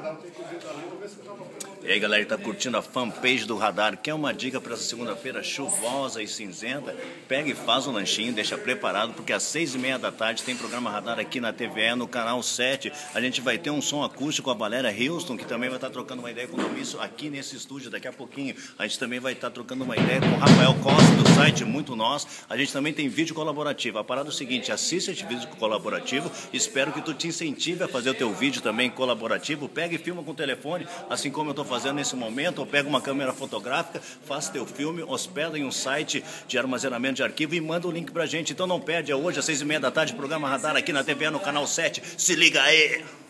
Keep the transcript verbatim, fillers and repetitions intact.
E aí, galera, tá curtindo a fanpage do Radar? Quer uma dica para essa segunda-feira chuvosa e cinzenta? Pega e faz um lanchinho, deixa preparado, porque às seis e meia da tarde tem programa Radar aqui na T V E, no canal sete. A gente vai ter um som acústico com a Valéria Houston, que também vai estar trocando uma ideia com o Domício aqui nesse estúdio daqui a pouquinho. A gente também vai estar trocando uma ideia com o Rafael Costa, do site Muito Nós. A gente também tem vídeo colaborativo. A parada é o seguinte, assiste esse vídeo colaborativo, espero que tu te incentive a fazer o teu vídeo também colaborativo. Pega e filma com o telefone, assim como eu estou fazendo nesse momento, ou pega uma câmera fotográfica, faz teu filme, hospeda em um site de armazenamento de arquivo e manda o link pra gente. Então não perde, é hoje às seis e meia da tarde, programa Radar aqui na T V E, no canal sete. Se liga aí!